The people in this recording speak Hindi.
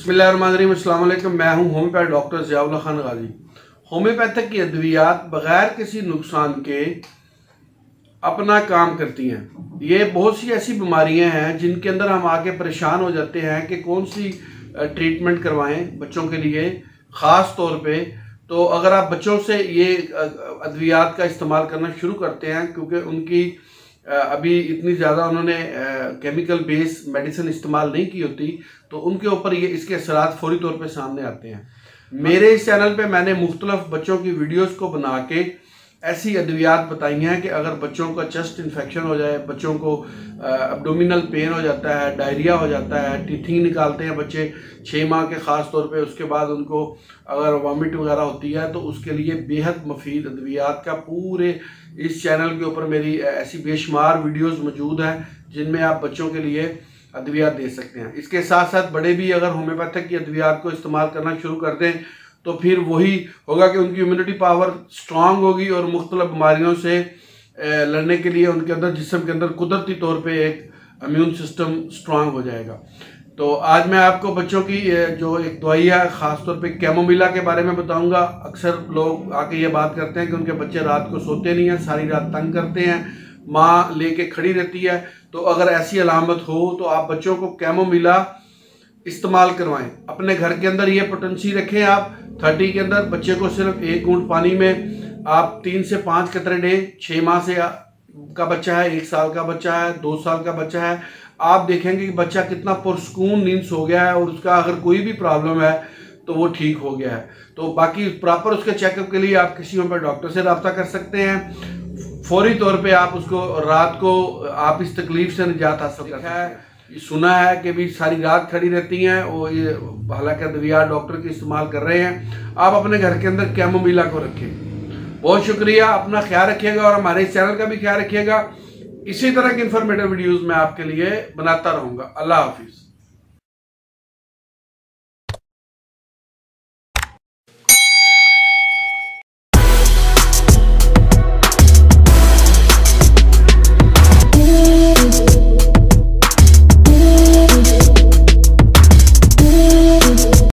बिस्मिल्लाहिर्रहमानिर्रहीम, अस्सलाम वालेकुम। मैं हूं homeopath doctor Ziaullah Khan Ghazi. Homeopathic की अद्वियात बग़ैर किसी नुकसान के अपना काम करती हैं। ये बहुत सी ऐसी बीमारियां हैं जिनके अंदर हम आके परेशान हो जाते हैं कि कौन सी ट्रीटमेंट करवाएं बच्चों के लिए, ख़ास तौर पे। तो अगर आप बच्चों से ये अद्वियात का इस्तेमाल करना शुरू करते हैं, क्योंकि उनकी अभी इतनी ज़्यादा उन्होंने केमिकल बेस मेडिसिन इस्तेमाल नहीं की होती, तो उनके ऊपर ये इसके असरात फौरी तौर पे सामने आते हैं। मेरे इस चैनल पे मैंने मुख्तलिफ बच्चों की वीडियोस को बना के ऐसी अद्वियात बताई हैं कि अगर बच्चों का चेस्ट इन्फेक्शन हो जाए, बच्चों को एब्डोमिनल पेन हो जाता है, डायरिया हो जाता है, टीथिंग निकालते हैं बच्चे 6 माह के ख़ास तौर पे, उसके बाद उनको अगर वॉमिट वगैरह होती है, तो उसके लिए बेहद मुफीद अद्वियात का पूरे इस चैनल के ऊपर मेरी ऐसी बेशुमार वीडियोस मौजूद हैं जिनमें आप बच्चों के लिए अद्वियात दे सकते हैं। इसके साथ साथ बड़े भी अगर होम्योपैथिक की अद्वियात को इस्तेमाल करना शुरू कर दें तो फिर वही होगा कि उनकी इम्यूनिटी पावर स्ट्रांग होगी और मुख्तलिफ बीमारियों से लड़ने के लिए उनके अंदर, जिस्म के अंदर कुदरती तौर पे एक इम्यून सिस्टम स्ट्रांग हो जाएगा। तो आज मैं आपको बच्चों की जो एक दवाई है, ख़ास तौर पे कैमोमिला के बारे में बताऊंगा। अक्सर लोग आके ये बात करते हैं कि उनके बच्चे रात को सोते नहीं हैं, सारी रात तंग करते हैं, माँ लेके खड़ी रहती है। तो अगर ऐसी अलामत हो तो आप बच्चों को कैमोमिला इस्तेमाल करवाएं। अपने घर के अंदर ये पोटेंसी रखें आप 30 के अंदर। बच्चे को सिर्फ 1 घूंट पानी में आप 3 से 5 कतरे दें। 6 माह से का बच्चा है, 1 साल का बच्चा है, 2 साल का बच्चा है, आप देखेंगे कि बच्चा कितना पुरसकून नींद सो गया है और उसका अगर कोई भी प्रॉब्लम है तो वो ठीक हो गया है। तो बाकी प्रॉपर उसके चेकअप के लिए आप किसी होम्योपैथ डॉक्टर से रब्ता कर सकते हैं। फौरी तौर पे आप उसको रात को आप इस तकलीफ से निजात हासिल कर सकते हैं। सुना है कि भी सारी रात खड़ी रहती हैं और ये हालांकि अद्वियात डॉक्टर के इस्तेमाल कर रहे हैं। आप अपने घर के अंदर कैमोमिला को रखें। बहुत शुक्रिया, अपना ख्याल रखिएगा और हमारे इस चैनल का भी ख्याल रखिएगा। इसी तरह की इंफॉर्मेटिव वीडियोस मैं आपके लिए बनाता रहूँगा। अल्लाह हाफिज़।